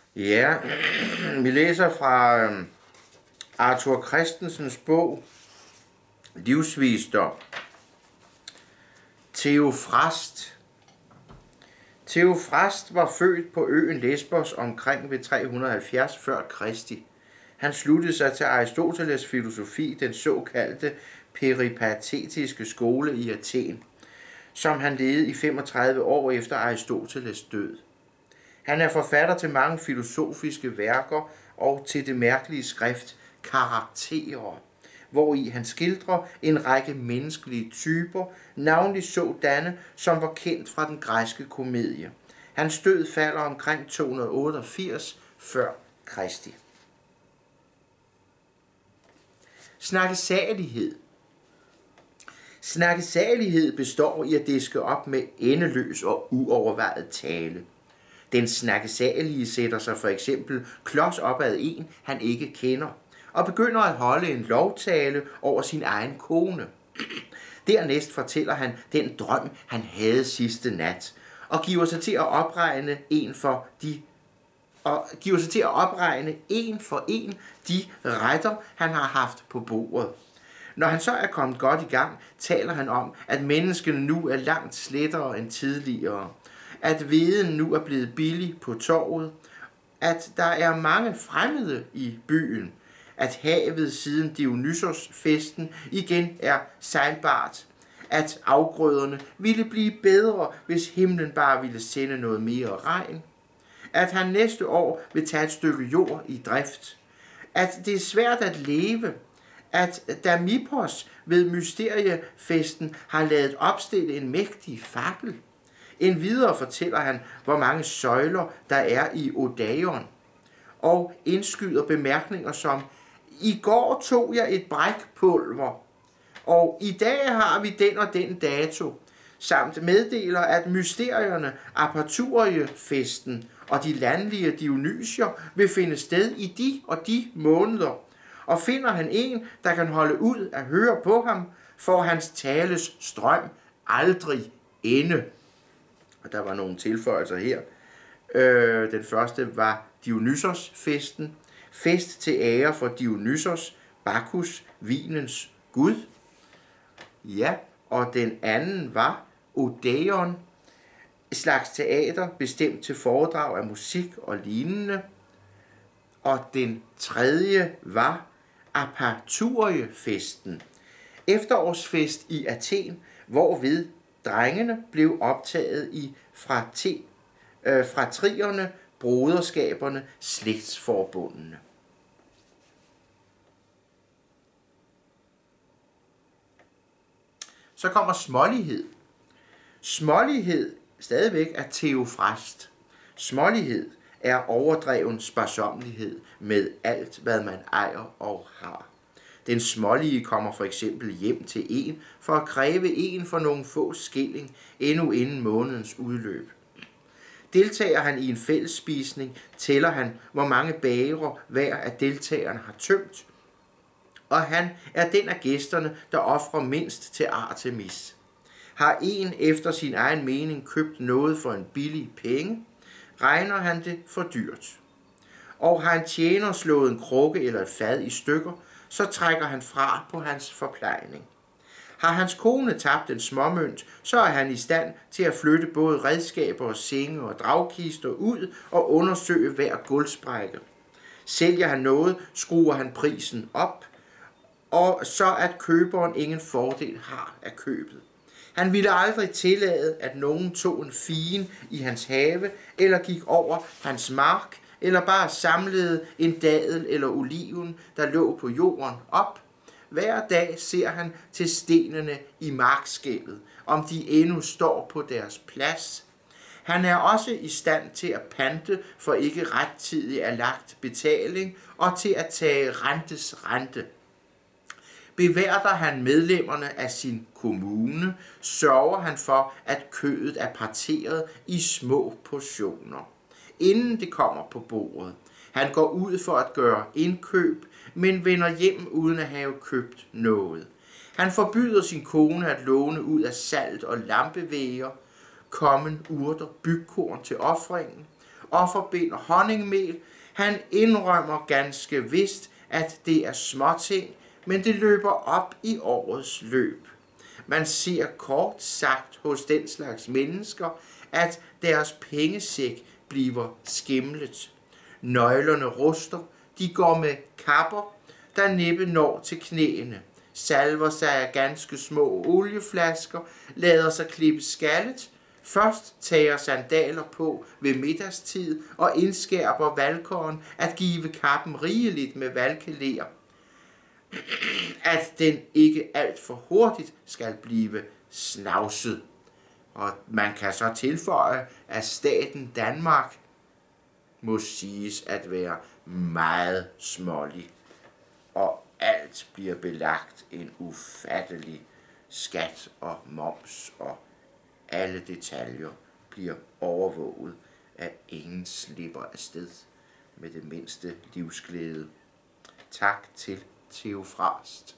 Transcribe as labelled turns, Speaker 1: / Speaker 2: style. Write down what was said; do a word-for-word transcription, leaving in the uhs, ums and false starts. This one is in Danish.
Speaker 1: Ja, vi læser fra øh, Arthur Christensens bog Livsvisdom. Theofrast. Theofrast var født på øen Lesbos omkring ved tre hundrede og halvfjerds før Kristi. Han sluttede sig til Aristoteles filosofi, den såkaldte peripatetiske skole i Athen, som han ledede i femogtredive år efter Aristoteles død. Han er forfatter til mange filosofiske værker og til det mærkelige skrift Karakterer, hvori han skildrer en række menneskelige typer, navnlig sådanne, som var kendt fra den græske komedie. Hans død falder omkring to hundrede og otteogfirs før Kristi. Snakkesalighed. Snakkesalighed består i at diske op med endeløs og uovervejet tale. Den snakkesalige sætter sig for eksempel klods op ad en, han ikke kender, og begynder at holde en lovtale over sin egen kone. Dernæst fortæller han den drøm, han havde sidste nat, og giver sig til at opregne en for de og giver sig til at opregne en for en de retter, han har haft på bordet. Når han så er kommet godt i gang, taler han om, at menneskene nu er langt slettere end tidligere, at veden nu er blevet billig på torvet, at der er mange fremmede i byen, at havet siden Dionysos-festen igen er sejlbart, at afgrøderne ville blive bedre, hvis himlen bare ville sende noget mere regn, at han næste år vil tage et stykke jord i drift, at det er svært at leve, at Damipos ved mysteriefesten har ladet opstille en mægtig fakkel. Endvidere fortæller han, hvor mange søjler der er i Odaion, og indskyder bemærkninger som: i går tog jeg et brækpulver, og i dag har vi den og den dato, samt meddeler, at mysterierne, aperturiefesten og de landlige Dionysier vil finde sted i de og de måneder, og finder han en, der kan holde ud at høre på ham, får hans tales strøm aldrig ende. Og der var nogle tilføjelser her. Øh, den første var Dionysos-festen. Fest til ære for Dionysos, Bacchus, vinens gud. Ja, og den anden var Odaion, et slags teater bestemt til foredrag af musik og lignende. Og den tredje var Aperturiefesten, efterårsfest i Athen, hvorved drengene blev optaget i frate, øh, fratrierne, broderskaberne, slægtsforbundene. Så kommer smålighed. Smålighed stadigvæk er Theofrast. Smålighed er overdreven sparsommelighed med alt, hvad man ejer og har. Den smålige kommer for eksempel hjem til en for at kræve en for nogle få skilling endnu inden månedens udløb. Deltager han i en fællesspisning, tæller han, hvor mange bagre hver af deltagerne har tømt, og han er den af gæsterne, der ofrer mindst til Artemis. Har en efter sin egen mening købt noget for en billig penge, regner han det for dyrt. Og har en tjener slået en krukke eller et fad i stykker, så trækker han fra på hans forplejning. Har hans kone tabt en småmønt, så er han i stand til at flytte både redskaber og senge og dragkister ud og undersøge hver gulvsprække. Sælger han noget, skruer han prisen op, og så at køberen ingen fordel har af købet. Han ville aldrig tillade, at nogen tog en figen i hans have, eller gik over hans mark, eller bare samlede en dadel eller oliven, der lå på jorden, op. Hver dag ser han til stenene i markskælvet, om de endnu står på deres plads. Han er også i stand til at pante for ikke rettidig erlagt betaling og til at tage rentes rente. Beværter han medlemmerne af sin kommune, sørger han for, at kødet er parteret i små portioner, inden det kommer på bordet. Han går ud for at gøre indkøb, men vender hjem uden at have købt noget. Han forbyder sin kone at låne ud af salt og lampevæger, kommen, urter, bygkorn til ofringen, og forbinder honningmel. Han indrømmer ganske vist, at det er småting, men det løber op i årets løb. Man ser kort sagt hos den slags mennesker, at deres pengesæk bliver skimlet. Nøglerne ruster, de går med kapper, der næppe når til knæene, salver sig af ganske små olieflasker, lader sig klippe skallet, først tager sandaler på ved middagstid og indskærper valkåren at give kappen rigeligt med valkeler, at den ikke alt for hurtigt skal blive snavset. Og man kan så tilføje, at staten Danmark må siges at være meget smålig, og alt bliver belagt en ufattelig skat og moms, og alle detaljer bliver overvåget, at ingen slipper afsted med det mindste livsglæde. Tak til Theo Frast.